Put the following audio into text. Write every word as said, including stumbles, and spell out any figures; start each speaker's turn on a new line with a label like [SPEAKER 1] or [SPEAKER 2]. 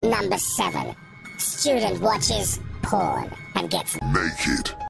[SPEAKER 1] Number seven. Student watches porn and gets
[SPEAKER 2] naked.